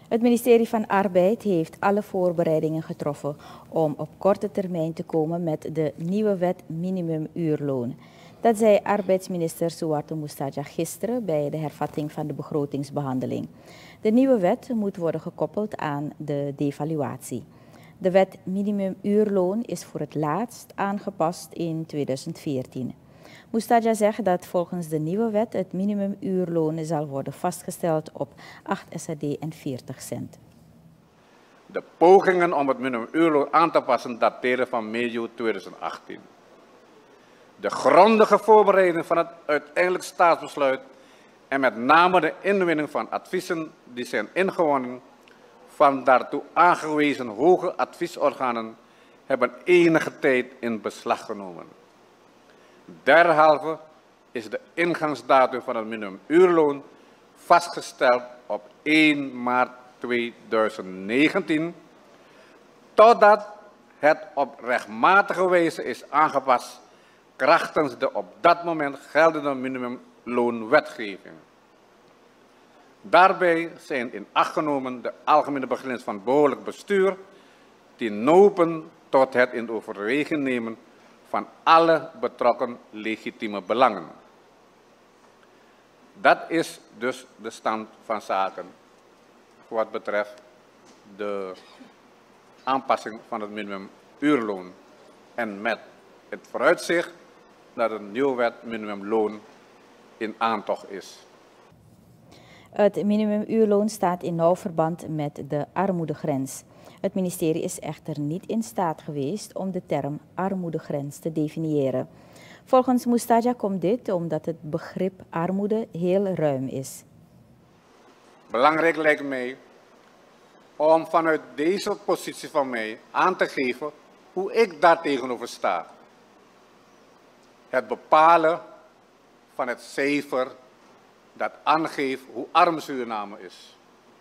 Het ministerie van Arbeid heeft alle voorbereidingen getroffen om op korte termijn te komen met de nieuwe wet minimumuurloon. Dat zei arbeidsminister Suharto Moestaja gisteren bij de hervatting van de begrotingsbehandeling. De nieuwe wet moet worden gekoppeld aan de devaluatie. De wet minimumuurloon is voor het laatst aangepast in 2014. Moestaja zegt dat volgens de nieuwe wet het minimumuurloon zal worden vastgesteld op 8 SAD en 40 cent. De pogingen om het minimumuurloon aan te passen dateren van medio 2018. De grondige voorbereiding van het uiteindelijk staatsbesluit en met name de inwinning van adviezen die zijn ingewonnen van daartoe aangewezen hoge adviesorganen hebben enige tijd in beslag genomen. Derhalve is de ingangsdatum van het minimumuurloon vastgesteld op 1 maart 2019, totdat het op rechtmatige wijze is aangepast krachtens de op dat moment geldende minimumloonwetgeving. Daarbij zijn in acht genomen de algemene beginselen van behoorlijk bestuur, die nopen tot het in overweging nemen van alle betrokken legitieme belangen. Dat is dus de stand van zaken wat betreft de aanpassing van het minimumuurloon. En met het vooruitzicht dat een nieuwe wet minimumloon in aantocht is. Het minimumuurloon staat in nauw verband met de armoedegrens. Het ministerie is echter niet in staat geweest om de term armoedegrens te definiëren. Volgens Moestaja komt dit omdat het begrip armoede heel ruim is. Belangrijk lijkt mij om vanuit deze positie van mij aan te geven hoe ik daar tegenover sta. Het bepalen van het cijfer dat aangeeft hoe arm Suriname is.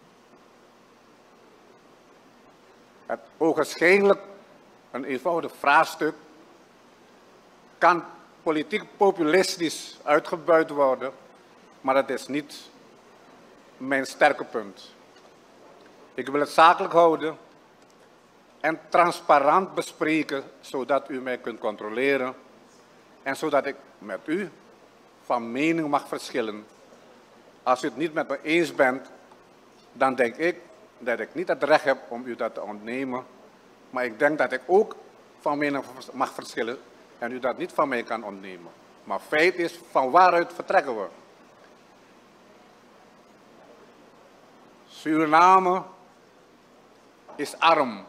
Het ogenschijnlijk een eenvoudig vraagstuk kan politiek populistisch uitgebuit worden, maar dat is niet mijn sterke punt. Ik wil het zakelijk houden en transparant bespreken, zodat u mij kunt controleren en zodat ik met u van mening mag verschillen. Als u het niet met me eens bent, dan denk ik dat ik niet het recht heb om u dat te ontnemen. Maar ik denk dat ik ook van mening mag verschillen en u dat niet van mij kan ontnemen. Maar feit is, van waaruit vertrekken we? Suriname is arm.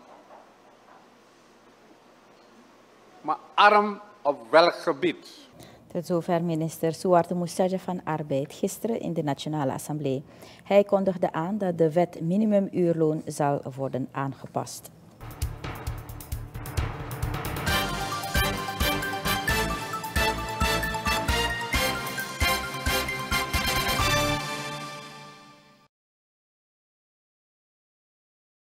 Maar arm op welk gebied? Tot zover minister Suharto Moestaja van Arbeid gisteren in de Nationale Assemblée. Hij kondigde aan dat de wet minimumuurloon zal worden aangepast.